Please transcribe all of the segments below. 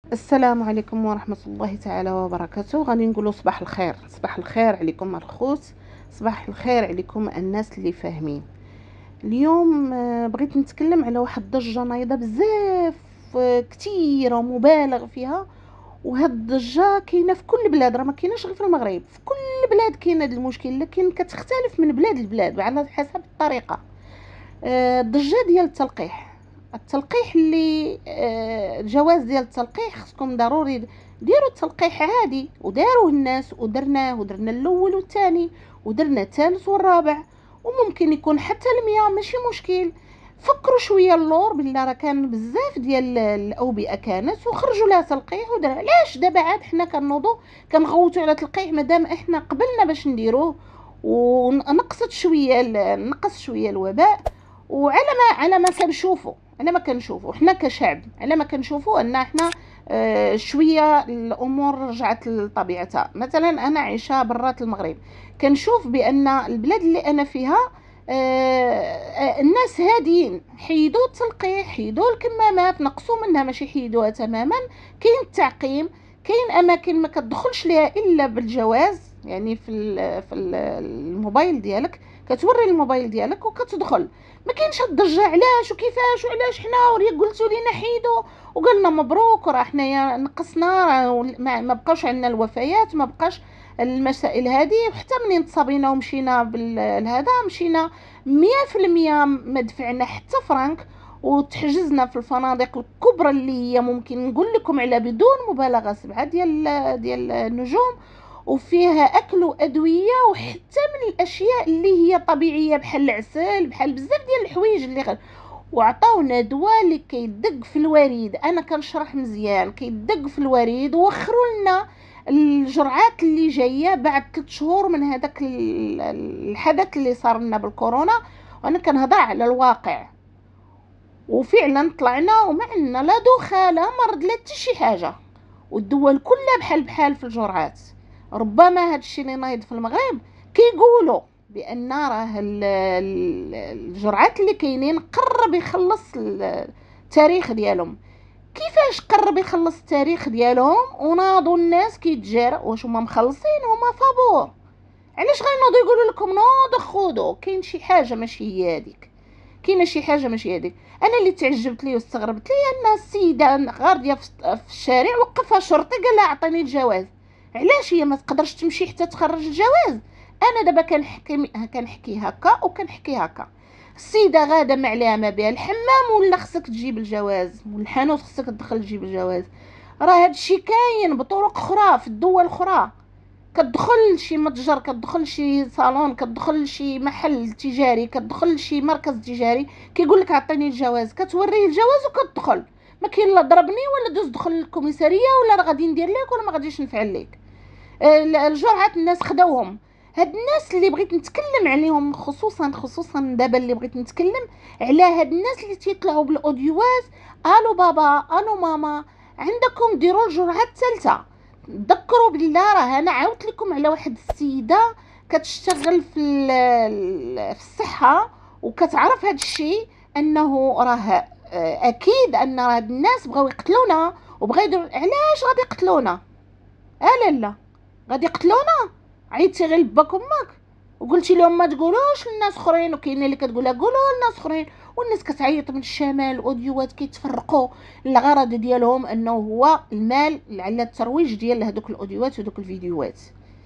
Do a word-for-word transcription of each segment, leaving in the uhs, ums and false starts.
السلام عليكم ورحمة الله تعالى وبركاته. غادي نقولوا صباح الخير، صباح الخير عليكم الخوت، صباح الخير عليكم الناس اللي فاهمين. اليوم آه، بغيت نتكلم على واحد الضجة نايضة بزاف، آه، كتيرة ومبالغ فيها. وهاد الضجة كاينة في كل بلاد، راه ما كايناش غير في المغرب، في كل بلاد كاين هاد المشكل، لكن كتختلف من بلاد لبلاد على حسب الطريقة. آه، الضجه ديال التلقيح، التلقيح اللي آه، الجواز ديال التلقيح خصكم ضروري ديروا التلقيح عادي، وداروه الناس ودرناه، ودرنا الاول والثاني ودرنا الثالث والرابع، وممكن يكون حتى المية، ماشي مشكل. فكروا شويه اللور بالله، راه كان بزاف ديال الاوبئه كانت وخرجوا لها تلقيح ودار. علاش دابا عاد حنا كنوضوا كنغوتوا على تلقيح مادام احنا قبلنا باش نديروه ونقصت شويه نقص شويه الوباء؟ وعلى ما على ما كنشوفوا على ما كنشوفوا حنا كشعب، على ما كنشوفوا ان احنا آه، شويه الامور رجعت لطبيعتها. مثلا انا عايشه برات المغرب، كنشوف بان البلاد اللي انا فيها آه، آه، الناس هادين، حيدوا التلقيح، حيدوا الكمامات، نقصوا منها ماشي حيدوها تماما. كاين التعقيم، كاين اماكن ما كتدخلش ليها الا بالجواز، يعني في في الموبايل ديالك كتوري الموبايل ديالك وكتدخل. ما كاينش الضجه علاش وكيفاش وعلاش حنا وريا قلتوا لينا حيدوا وقلنا مبروك وراه حنايا نقصنا، ما بقاوش عندنا الوفيات، ما بقاش المسائل هذه. وحتى منين تصابينا ومشينا بالهذا مشينا مية في المية، ما دفعنا حتى فرانك، وتحجزنا في الفنادق الكبرى اللي هي ممكن نقول لكم على بدون مبالغه سبعه ديال ديال النجوم، وفيها اكل وادويه وحتى من الاشياء اللي هي طبيعيه بحال العسل، بحال بزاف ديال الحوايج اللي غير. وعطاونا دواء اللي كيدق في الوريد، انا كنشرح مزيان، كيدق في الوريد، ووخروا لنا الجرعات اللي جايه بعد ثلاث شهور من هذاك الحدث اللي صار لنا بالكورونا. وانا كنهضر على الواقع، وفعلا طلعنا وما عندنا لا دوخه لا مرض لا حتى شي حاجه، والدول كلها بحال بحال في الجرعات. ربما هذا الشيء اللي نايض في المغرب كيقولوا بان راه الجرعات اللي كاينين قرب يخلص التاريخ ديالهم. كيفاش قرب يخلص التاريخ ديالهم وناضوا الناس كيتجارى؟ واش هما مخلصين؟ هما فابور؟ علاش غينوضوا يقولوا لكم نوضوا خذوا؟ كاين شي حاجه ماشي هي هذيك، كاينه شي حاجه ماشي هذيك. انا اللي تعجبت لي واستغربت لي ان السيده غارديه في الشارع وقفها شرطي قال لها اعطيني الجواز. علاش هي ما تقدرش تمشي حتى تخرج الجواز؟ انا دابا كنحكي كنحكي هكا وكنحكي هكا. السيده غاده ما عليها ما بها الحمام ولا خصك تجيب الجواز، والحانوت خصك تدخل تجيب الجواز. راه هادشي كاين بطرق اخرى في الدول الاخرى، كتدخل شي متجر، كتدخل شي صالون، كتدخل شي محل تجاري، كتدخل شي مركز تجاري، كيقول لك عطيني الجواز، كتوريه الجواز وكتدخل. ما كاين لا ضربني ولا دوز دخل الكوميساريه ولا راه غادي ندير لك ولا ما غاديش نفعل لك. الجرعات الناس خداوهم. هاد الناس اللي بغيت نتكلم عليهم خصوصا خصوصا دابا، اللي بغيت نتكلم على هاد الناس اللي تيطلعوا بالاوديوات: الو بابا، الو ماما، عندكم ديروا الجرعه الثالثه. تذكروا بالله، راه انا عاودت لكم على واحد السيده كتشتغل في في الصحه وكتعرف هاد الشيء، انه راه آه، اكيد ان راه هاد الناس بغاو يقتلونا وبغاو يديروا. علاش غادي يقتلونا؟ اه لا لا، غادي يقتلونا؟ عيطتي غير لباك امك وقلتي لهم ما تقولوش للناس اخرين، وكاين اللي كتقولها قولوا للناس اخرين، والناس كتعيط من الشمال، الاوديوات كيتفرقوا. الغرض ديالهم انه هو المال على الترويج ديال هذوك الاوديوات ودوك الفيديوهات.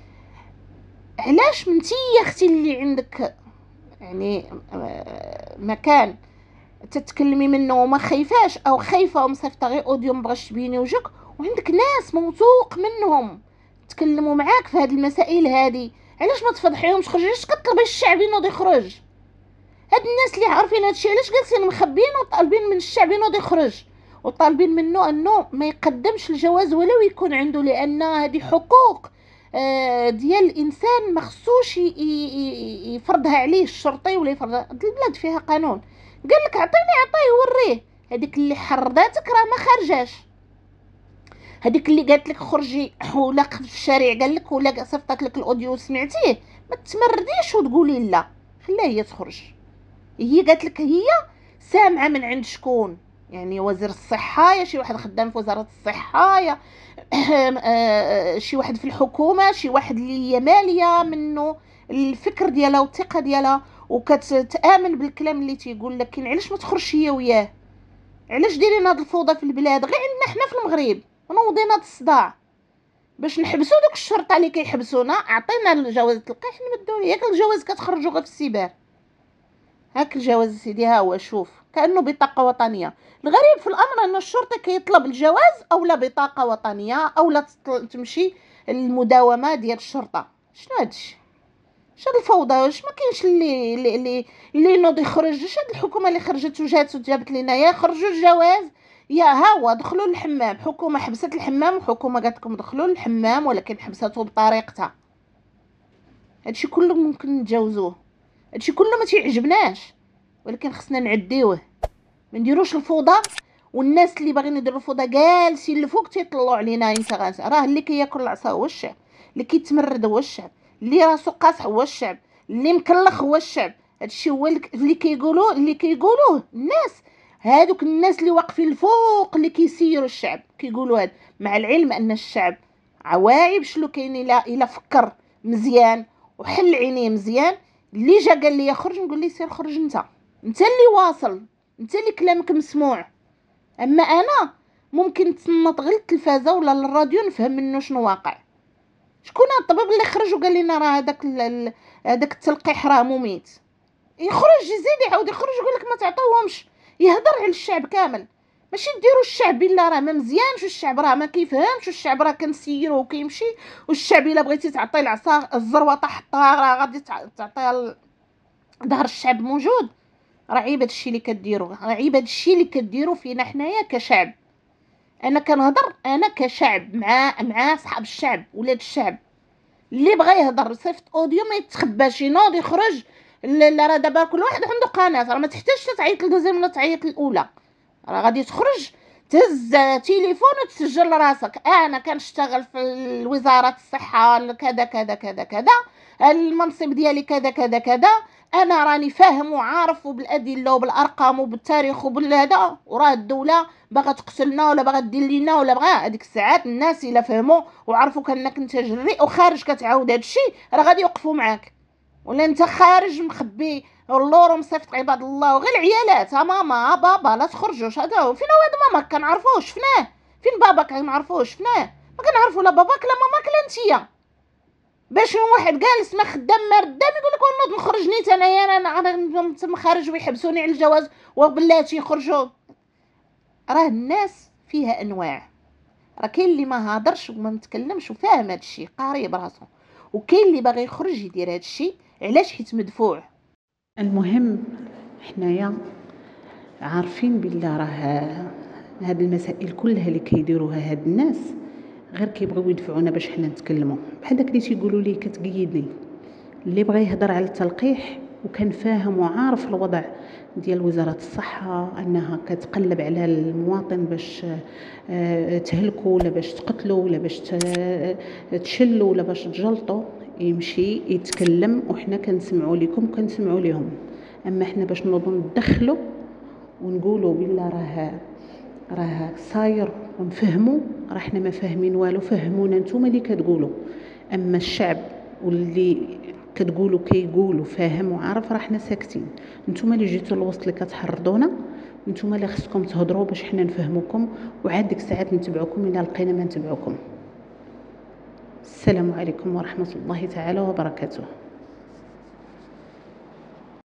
علاش منتي يا اختي اللي عندك يعني آه، مكان تتكلمي منه وما خايفاش، او خايفه ومصيفطه غير اوديو مبغاش تبيني وجهك، وعندك ناس موثوق منهم تكلموا معاك في هذه المسائل هذه، علاش ما تفضحيهمش؟ خرجي، علاش كطلبي الشعب ينوض يخرج؟ هاد الناس اللي عارفين هادشي علاش جالسين مخبيين وطالبين من الشعب ينوض يخرج، وطالبين منه انه ما يقدمش الجواز ولو يكون عنده، لان هذه حقوق آه، ديال الانسان، ما خصوش يفرضها عليه الشرطي ولا يفرضها. البلاد فيها قانون، قال لك عطيني عطيه وريه. هذيك اللي حرضاتك راه ما خرجاش، هذيك اللي قالت لك خرجي ولا في الشارع قال لك ولا صيفطت لك الاوديو سمعتيه، ما تمرديش وتقولي لا، خليها هي تخرج. هي قالت لك هي سامعه من عند شكون؟ يعني وزير الصحه، يا شي واحد خدام في وزاره الصحه، يا آه، شي واحد في الحكومه، شي واحد اللي هي ماليه منه الفكر ديالها والثقه ديالها وكتامن بالكلام اللي تيقول. لكن علاش ما تخرجش هي وياه؟ علاش دايرين هاد الفوضى في البلاد غير عندنا حنا في المغرب؟ منوضين هاد الصداع باش نحبسوا دوك الشرطه اللي كيحبسونا. عطينا الجواز التلقيح نمدوا ليه. ياك الجواز كتخرجوا غير في السباع. هاك الجواز سيدي، ها هو شوف كانه بطاقه وطنيه. الغريب في الامر ان الشرطه كيطلب الجواز او لا بطاقه وطنيه او لا تمشي المداومه ديال الشرطه. شنو هادشي؟ شاد الفوضى؟ واش ما كاينش اللي اللي اللي, اللي ينوض يخرج؟ شاد الحكومه اللي خرجت وجات وجابت لنا يا خرجوا الجواز يا ها هو دخلوا للحمام. حكومه حبست الحمام وحكومه قالت لكم دخلوا للحمام، ولكن حبسته بطريقتها. هادشي كله ممكن نتجاوزوه، هادشي كله ما تيعجبناش، ولكن خصنا نعديوه. ما نديروش الفوضى. والناس اللي باغيين يديروا الفوضى جالسين الفوق تيطلعوا علينا. انت غاس راه اللي كياكل العصا هو الشعب، اللي كيتمرد هو الشعب، اللي راسو قاصح هو الشعب، اللي مكلخ هو الشعب. هادشي هو اللي كيقولوه اللي كيقولوه الناس. هادوك الناس اللي واقفين الفوق اللي كيسيروا الشعب كيقولوا هاد، مع العلم ان الشعب عواعي بشلو كاين. الا الا فكر مزيان وحل عينيه مزيان، اللي جا قال لي خرج نقول ليه سير خرج انت، انت اللي واصل، انت اللي كلامك مسموع. اما انا ممكن تصنت غير التلفازه ولا الراديو نفهم منه شنو واقع. شكون الطبيب اللي خرج وقال لنا راه هذاك هذاك التلقيح راه مميت؟ يخرج يزيد يعاود يخرج يقول لك ما تعطوهمش. يهضر على الشعب كامل، ماشي ديروا الشعب الا راه ما مزيانش والشعب راه ما كيفهمش والشعب راه كنسيرو وكيمشي. والشعب الا بغيتي تعطي العصا الزروطه حطها راه غادي تعطيها ظهر الشعب موجود. راه عيب هادشي اللي كديروا، راه عيب هادشي اللي كديروا فينا حنايا كشعب. انا كنهضر انا كشعب مع مع صحاب الشعب ولاد الشعب. اللي بغى يهضر صيفط اوديو ما يتخباش ينوض يخرج. لا راه دابا كل واحد عنده قناه، راه ما تحتاجش تعيط للدوزيام ولا تعيط الاولى. راه غادي تخرج تهز تليفون وتسجل راسك. انا كنشتغل في وزاره الصحه كذا كذا كذا كذا، المنصب ديالي كذا كذا كذا، انا راني فاهم وعارف وبالادله وبالارقام وبالتاريخ وبالهذا، وراه الدوله باغا تقتلنا ولا باغا دير لينا ولا باغا. هذيك الساعات الناس الا فهموا وعرفوا كانك انت جريء وخارج كتعاود هذا الشيء راه غادي يوقفوا معاك. ولا انت خارج مخبي اللور مصيفط عباد الله وغير العيالات. ها ماما ها بابا لا تخرجوش. هذا هو فين واد ماما كنعرفوش شفناه، فين بابا كنعرفوش شفناه. ما كنعرفوا لا باباك لا ماماك لا نتيا. باش واحد جالس ما خدام ما ردام يقول لك نوض نخرج نيت انايا انا انا تم خارج ويحبسوني على الجواز وبلاتي يخرجوا. راه الناس فيها انواع. راه كاين اللي ما هادرش وما متكلمش وفاهم هذا الشيء قاري براسو، وكاين اللي باغي يخرج يدير هذا الشيء علاش حيت مدفوع. المهم حنايا عارفين بالله راه هاد المسائل كلها اللي كيديروها هاد الناس غير كيبغيو يدفعونا باش حنا نتكلموا. بحال داك اللي تيقولوا ليه كتقيدني، اللي بغى يهضر على التلقيح وكان فاهم وعارف الوضع ديال وزارة الصحة انها كتقلب على المواطن باش تهلكوا ولا باش تقتلوا ولا باش تشلوا ولا باش تجلطوا، يمشي يتكلم وحنا كنسمعوا لكم وكنسمعوا لهم. اما حنا باش نوضوا ندخلوا ونقولوا بالله راه راه صاير ونفهموا، راه حنا ما فاهمين والو. فهمونا نتوما اللي كتقولوا. اما الشعب واللي كتقولوا كيقولوا فاهم وعارف راه حنا ساكتين. نتوما اللي جيتوا للوسط اللي كتحرضونا، نتوما اللي خصكم تهضروا باش حنا نفهموكم، وعاد ديك الساعات نتبعوكم الا لقينا ما نتبعوكم. السلام عليكم ورحمه الله تعالى وبركاته.